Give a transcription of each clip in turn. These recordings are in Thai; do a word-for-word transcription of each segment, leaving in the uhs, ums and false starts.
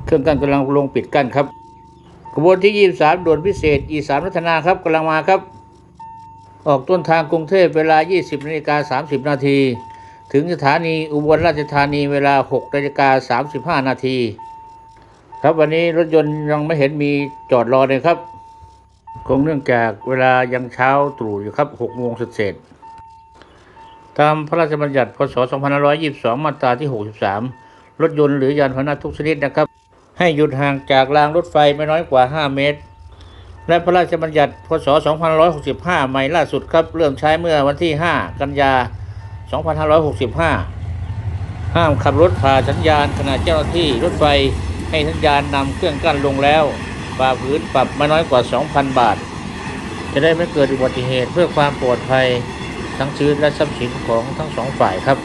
เครื่องกั้นกำลังลงปิดกั้นครับขบวนที่ยี่สิบสามด่วนพิเศษอีสานพัฒนาครับกำลังมาครับออกต้นทางกรุงเทพเวลา ยี่สิบนาฬิกาสามสิบนาทีถึงสถานีอุบลราชธานีเวลา หกนาฬิกาสามสิบห้านาทีครับวันนี้รถยนต์ยังไม่เห็นมีจอดรอเลยครับคงเนื่องจากเวลายังเช้าตรู่อยู่ครับหกโมงเศษตามพระราชบัญญัติพ.ศ. สองพันห้าร้อยยี่สิบสองมาตราที่หกสิบสามรถยนต์หรือยานพาหนะทุกชนิดนะครับให้หยุดห่างจากรางรถไฟไม่น้อยกว่าห้าเมตรและพระราชบัญญัติพ.ศ. สองพันห้าร้อยหกสิบห้าใหม่ล่าสุดครับเริ่มใช้เมื่อวันที่ห้ากันยายนสองพันห้าร้อยหกสิบห้าห้ามขับรถผ่าสัญญาณขณะเจ้าหน้าที่รถไฟให้สัญญาณนำเครื่องกั้นลงแล้วฝ่าฝืนปรับไม่น้อยกว่า สองพัน บาทจะได้ไม่เกิดอุบัติเหตุเพื่อความปลอดภัยทั้งชีวิตและทรัพย์สินของทั้งสองฝ่ายครับ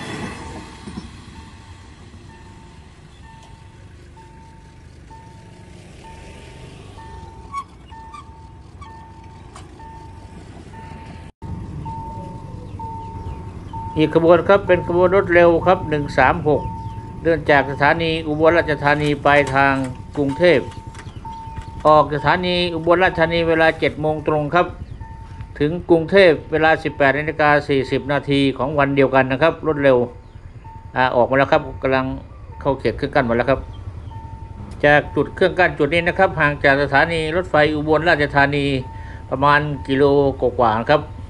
อีกขบวนครับเป็นขบวนรถเร็วครับหนึ่งสามหกเดินจากสถานีอุบลราชธานีไปทางกรุงเทพออกสถานีอุบลราชธานีเวลา เจ็ดโมงตรงครับถึงกรุงเทพเวลา สิบแปดนาฬิกาสี่สิบนาทีของวันเดียวกันนะครับรถเร็วอ่าออกมาแล้วครับกำลังเข้าเขตเครื่องกั้นมาแล้วครับจากจุดเครื่องกั้นจุดนี้นะครับห่างจากสถานีรถไฟอุบลราชธานีประมาณกิโลกว่าๆครับ